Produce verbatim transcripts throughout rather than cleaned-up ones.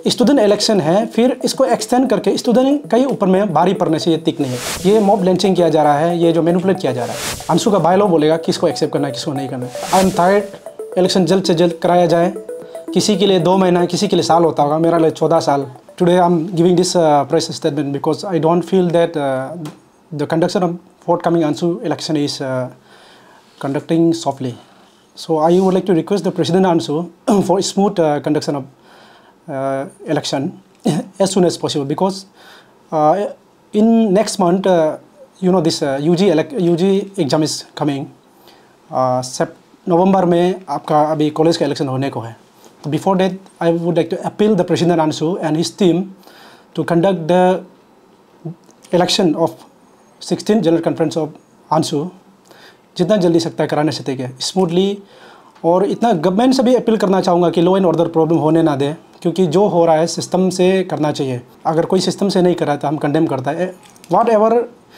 Student election है, फिर इसको एक्सटेंड करके स्टूडेंट का ही ऊपर में भारी पड़ने से ये टिक नहीं है। ये मॉब लिंचिंग किया जा रहा है, ये जो मैनिपुलेट किया जा रहा है। अंशु का बायलॉ बोलेगा किसको एक्सेप्ट करना है, किसको नहीं करना है। आई एम टायर्ड, इलेक्शन जल्द से जल्द कराया जाए। किसी के लिए दो महीना, किसी के लिए साल होता होगा, मेरा लिए चौदह साल। Today I am giving this press statement because I don't feel that the conduction of forthcoming Ansu election is uh, conducting softly. So I would like to request the President Ansu for smooth uh, conduction of uh, election as soon as possible, because uh, in next month uh, you know this uh, U G elect U G exam is coming. uh, Sept November में आपका अभी college का election होने को है। तो before that I would like to appeal the President Ansu and his team to conduct the election of sixteen general conference of ANSU जितना जल्दी सकता है कराने सकते हैं स्मूथली। और इतना गवर्नमेंट से भी अपील करना चाहूँगा कि लॉ एंड ऑर्डर प्रॉब्लम होने ना दे, क्योंकि जो हो रहा है सिस्टम से करना चाहिए। अगर कोई सिस्टम से नहीं कर रहा तो हम कंडेम करता है। Whatever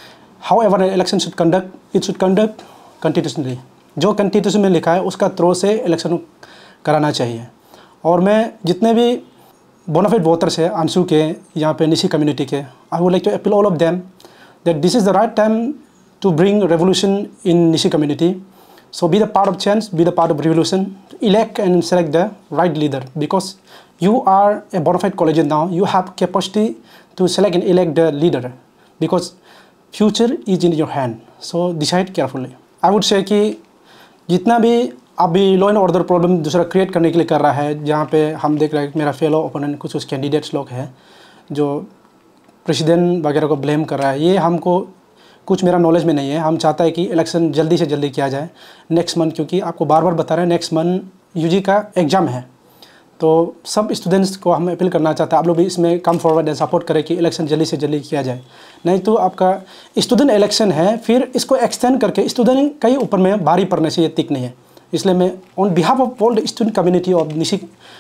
however election should conduct, it should conduct constitutionally. जो कॉन्स्टिट्यूशन में लिखा है उसका थ्रो से इलेक्शन कराना चाहिए। और मैं जितने भी बोनाफाइड वोटर्स है आंसू के, यहाँ पे निशी कम्युनिटी के, I would like to appeal all of them that this is the right time to bring revolution in Nishi community. So be the part of change, be the part of revolution, elect and select the right leader, because you are a bona fide collegian now. You have capacity to select and elect the leader, because future is in your hand. So decide carefully. I would say कि जितना भी अभी law and order problem दूसरा create करने के लिए कर रहा है, जहाँ पे हम देख रहे हैं मेरा फेलो ओपोनेंट कुछ उस कैंडिडेट्स लोग हैं जो प्रेसिडेंट वगैरह को ब्लेम कर रहा है, ये हमको कुछ मेरा नॉलेज में नहीं है। हम चाहता है कि इलेक्शन जल्दी से जल्दी किया जाए नेक्स्ट मंथ, क्योंकि आपको बार बार बता रहे हैं नेक्स्ट मंथ यूजी का एग्ज़ाम है। तो सब स्टूडेंट्स को हम अपील करना चाहते हैं, आप लोग भी इसमें कम फॉरवर्ड एंड सपोर्ट करें कि इलेक्शन जल्दी से जल्दी किया जाए। नहीं तो आपका स्टूडेंट इलेक्शन है, फिर इसको एक्सटेंड करके स्टूडेंट का ही ऊपर में भारी पड़ने से ये टिक नहीं है। इसलिए मैं on behalf of all the student community of Nyishi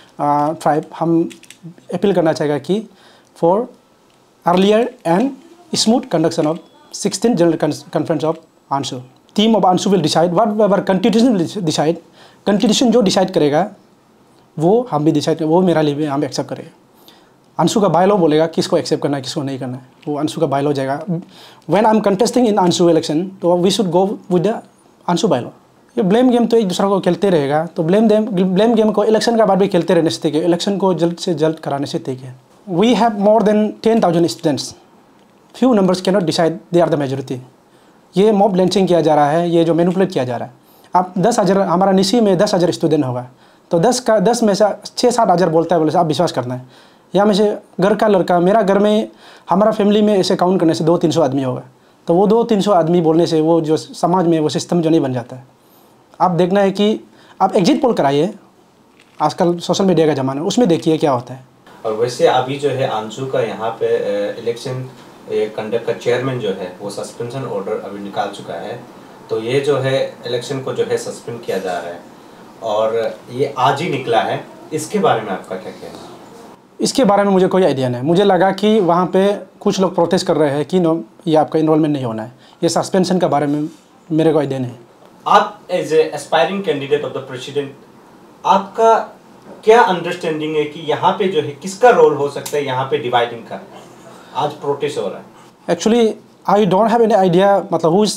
tribe हम अपील करना चाहेगा कि for earlier and smooth conduction of sixteenth General Conference of Ansu. Team of Ansu will decide whatever Constitution will decide. Constitution जो decide करेगा वो हम भी decide करें, वो मेरा लिए हम accept करेंगे। अंशु का बायलॉ बोलेगा किसको एक्सेप्ट करना है, किसको नहीं करना है, वो अंशु का बायलॉ जाएगा। When I am contesting in Ansu election, तो we should go with the ANSU bylaw. ये ब्लेम गेम तो एक दूसरे को खेलते रहेगा, तो ब्लेम ब्लेम गेम को इलेक्शन का बाद भी खेलते रहने से ठीक है, इलेक्शन को जल्द से जल्द कराने से ठीक है। We have more than ten thousand students. Few numbers cannot decide they are the majority. ये मॉब लिंचिंग किया जा रहा है, ये जो मैनिपुलेट किया जा रहा है। आप दस हज़ार हमारा निशी में दस हज़ार स्टूडेंट होगा, तो दस का दस में से छः सात हज़ार बोलता है, बोले से आप विश्वास करना है। या में से घर का लड़का, मेरा घर में हमारा फैमिली में ऐसे काउंट करने से दो तीन सौ आदमी होगा, तो वो दो तीन सौ आदमी बोलने से वो जो समाज में वो सिस्टम जो नहीं बन जाता है। आप देखना है कि आप एग्जिट पोल कराइए, आजकल सोशल मीडिया का ज़माना है, उसमें देखिए क्या होता है। और वैसे अभी जो है आंसू का यहाँ पे इलेक्शन कंडक्ट का चेयरमैन जो है वो सस्पेंशन ऑर्डर अभी निकाल चुका है, तो ये जो है इलेक्शन को जो है सस्पेंड किया जा रहा है और ये आज ही निकला है। इसके बारे में आपका क्या कहना है? इसके बारे में मुझे कोई आइडिया नहीं। मुझे लगा कि वहाँ पे कुछ लोग प्रोटेस्ट कर रहे हैं कि नो ये आपका इन्वॉल्वमेंट नहीं होना है। ये सस्पेंशन के बारे में मेरे को आइडिया नहीं। आप as a aspiring candidate of the president, आपका क्या अंडरस्टैंडिंग है कि यहाँ पे जो है किसका रोल हो सकता है यहाँ पे डिवाइडिंग का? आज प्रोटेस्ट हो रहा है। Actually I don't have any idea मतलब who is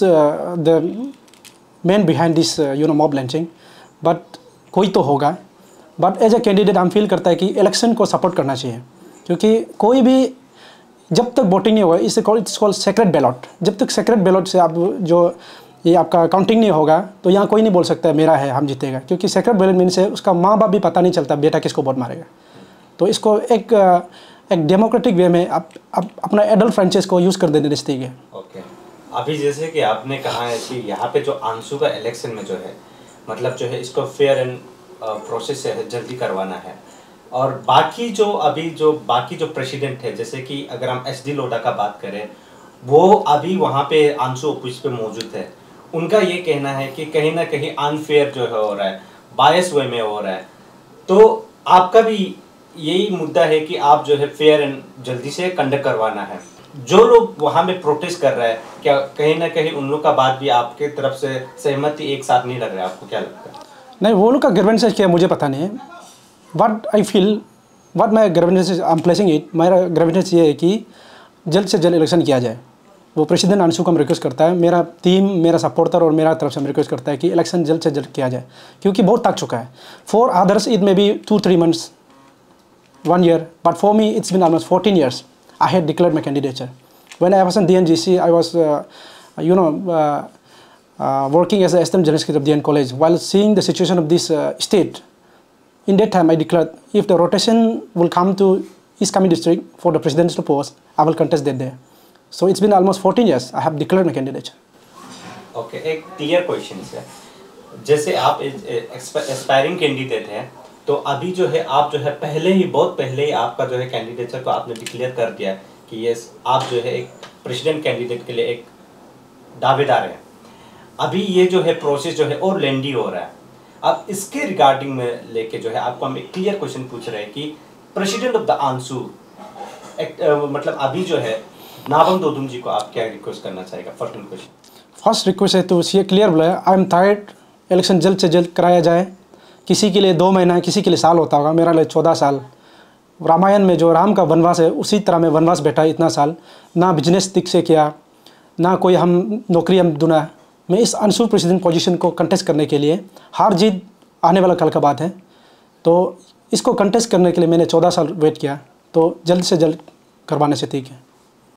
the man behind this you know mob lynching, but कोई तो होगा। बट एज ए कैंडिडेट हम फील करता है कि इलेक्शन को सपोर्ट करना चाहिए, क्योंकि कोई भी जब तक वोटिंग नहीं होगा, इसे call it's called secret ballot, जब तक सेक्रेट बैलॉट से आप जो ये आपका काउंटिंग नहीं होगा तो यहाँ कोई नहीं बोल सकता है मेरा है हम जीतेगा, क्योंकि सेक्रेट बैलेट मीन से उसका माँ बाप भी पता नहीं चलता बेटा किसको वोट मारेगा। तो इसको एक एक डेमोक्रेटिक वे में आप, आप अपना एडल्ट फ्रेंचाइज को यूज़ कर देने रिश्ते है। ओके, अभी जैसे कि आपने कहा है कि यहाँ पे जो आंसू का इलेक्शन में जो है मतलब जो है इसको फेयर एंड प्रोसेस है जल्दी करवाना है, और बाकी जो अभी जो बाकी जो प्रेसिडेंट है, जैसे कि अगर हम एस डी लोढ़ा का बात करें, वो अभी वहाँ पे आंसू ऑफिस पे मौजूद है। उनका ये कहना है कि कहीं ना कहीं अनफेयर जो है हो रहा है, बायस वे में हो रहा है। तो आपका भी यही मुद्दा है कि आप जो है फेयर एंड जल्दी से कंडक्ट करवाना है। जो लोग वहाँ में प्रोटेस्ट कर रहे हैं, क्या कहीं ना कहीं उन लोग का बात भी आपके तरफ से सहमति एक साथ नहीं लग रहा है? आपको क्या लगता है? नहीं, वो लोग का ग्रीवेंसेस क्या है मुझे पता नहीं है, but I feel what my grievance I am placing it, मेरा ग्रेविटेंस ये है कि जल्द से जल्द इलेक्शन किया जाए। वो प्रेसिडेंट अंशु को हम रिक्वेस्ट करता है, मेरा टीम, मेरा सपोर्टर और मेरा तरफ से हम रिक्वेस्ट करता है कि इलेक्शन जल्द से जल्द किया जाए, क्योंकि बहुत थक चुका है। For others it may be two three months, one year, but for me it's been almost fourteen years I had declared my candidature. When I was in D N G C, I was uh, you know uh, uh, working as an assistant general secretary of D N College. While seeing the situation of this uh, state, in that time I declared if the rotation will come to East Kami district for the presidential post, I will contest that there. So it's been almost fourteen years I have declared my candidature. Okay okay, एक clear question है, जैसे आप aspiring candidate हैं, तो अभी जो है आप जो है पहले ही बहुत पहले ही आपका जो है कैंडिडेचर को आपने डिक्लेयर कर दिया कि ये आप जो है एक प्रेसिडेंट कैंडिडेट के लिए एक दावेदार हैं। अभी ये जो है प्रोसेस जो है और लेंदी हो रहा है। अब इसके रिगार्डिंग में लेके जो है आपको हम एक क्लियर क्वेश्चन पूछ रहे हैं कि प्रेसिडेंट ऑफ द आंसू मतलब अभी जो है नाबम दोदुम जी को आप क्या रिक्वेस्ट करना चाहेगा? फर्स्ट क्वेश्चन फर्स्ट रिक्वेस्ट है तो ये क्लियर बोला, आई एम टायर्ड, इलेक्शन जल्द से जल्द कराया जाए। किसी के लिए दो महीना, किसी के लिए साल होता होगा, मेरा लिए चौदह साल। रामायण में जो राम का वनवास है उसी तरह में वनवास बैठा इतना साल, ना बिजनेस ठीक से किया, ना कोई हम नौकरी हम ढूंढा। मैं इस अंशु प्रेसिडेंट पोजीशन को कंटेस्ट करने के लिए, हार जीत आने वाला कल का बात है, तो इसको कंटेस्ट करने के लिए मैंने चौदह साल वेट किया, तो जल्द से जल्द करवाने से ठीक है।